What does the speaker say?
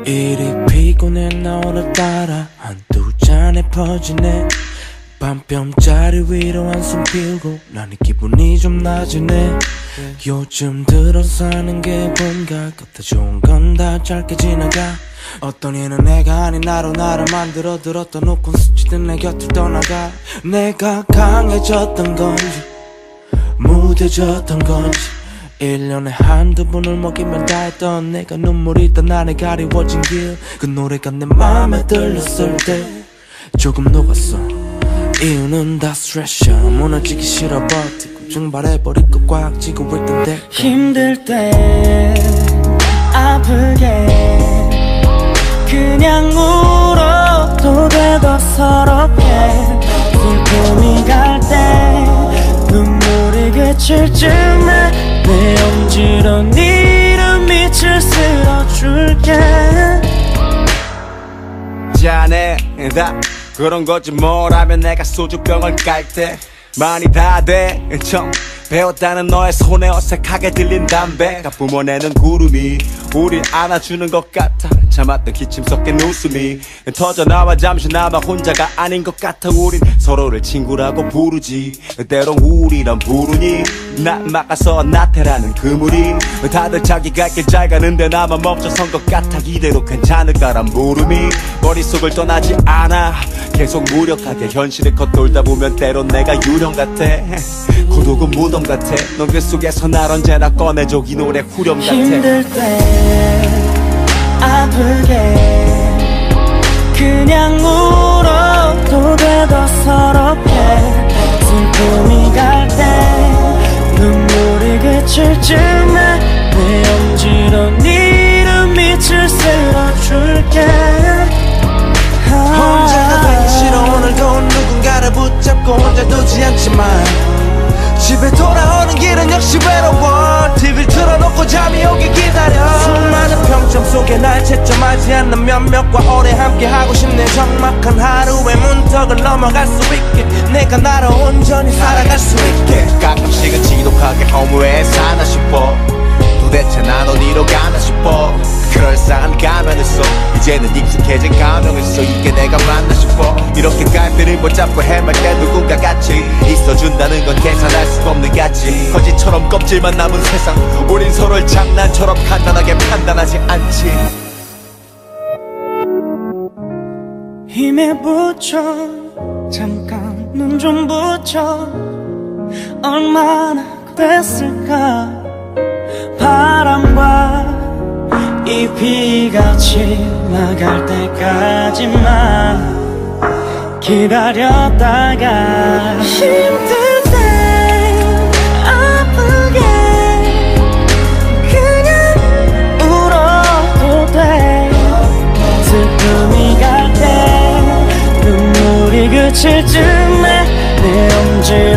이리 피곤해 나 오늘따라 한두 잔에 퍼지네. 밤뼘자리 위로 한숨 피우고 나는 기분이 좀 나지네. 요즘 들어 사는 게 뭔가 같아. 좋은 건 다 짧게 지나가. 어떤 이는 내가 아닌 나로 나를 만들어 들었던 웃고 스치듯 내 곁을 떠나가. 내가 강해졌던 건지 무뎌졌던 건지 1년에 한두 번을 먹이면 다 했던 내가 눈물이 떠나네. 가리워진 길 그 노래가 내 맘에 들렸을 때 조금 녹았어. 이유는 다 스트레스야. 무너지기 싫어 버티고 증발해버리고 꽉 쥐고 있던 데 힘들 때 아프게 그냥 울어도 돼도 서럽게. 슬픔이 갈 때 눈물이 그칠 쯤에 내 엄지로 니를 밑을 쓸어줄게. 자네다 그런 거지 뭐라면 내가 소주병을 깔 때 많이 다 돼. 처음 배웠다는 너의 손에 어색하게 들린 담배가 뿜어내는 구름이 우릴 안아주는 것 같아. 참았던 기침 섞인 웃음이 터져나와 잠시나마 혼자가 아닌 것 같아. 우린 서로를 친구라고 부르지. 때론 우리란 부르니 나 막아서 나태라는 그물이. 다들 자기 갈 길 잘 가는데 나만 멈춰선 것 같아. 이대로 괜찮을까란 물음이 머릿속을 떠나지 않아. 계속 무력하게 현실을 겉돌다 보면 때론 내가 유령 같아. 고독은 무덤 같아. 넌 그 속에서 날 언제나 꺼내줘. 이 노래 후렴 같아. 힘들 때 아프게 그냥 울어도 돼도 서럽게. 슬픔이 갈 때 눈물이 그칠 쯤에 내 엄지로 니를 밑을 쓸어줄게. 혼자가 되기 싫어. 오늘도 누군가를 붙잡고 혼자 두지 않지만 집에 돌아오는 길은 역시 외로워. TV를 틀어놓고 잠이 오길 기다려. 수많은 평점 속에 날 채점하지 않는 몇몇과 오래 함께하고 싶네. 적막한 하루의 문턱을 넘어갈 수 있게 내가 나를 온전히 살아갈 수 있게. 가끔씩은 지독하게 허무해 사나 싶어. 도대체 난 어디로 가나 싶어. 그럴싸한 가면을 써 이제는 익숙해진 가명을 써. 이게 내가 맞나 싶어. 이렇게 갈피를 붙잡고 헤맬 때 누군가 같이 있어준다는 건 계산할 수 없는 가치. 거짓처럼 껍질만 남은 세상. 우린 서로를 장난처럼 간단하게 판단하지 않지. 힘에 붙여 잠깐 눈 좀 붙여. 얼마나 됐을까. 바람과 이 비가 지나갈 때까지만 기다렸다가 힘들 때 아프게 그냥 울어도 돼. 슬픔이 갈 때 눈물이 그칠 쯤에 내 엄지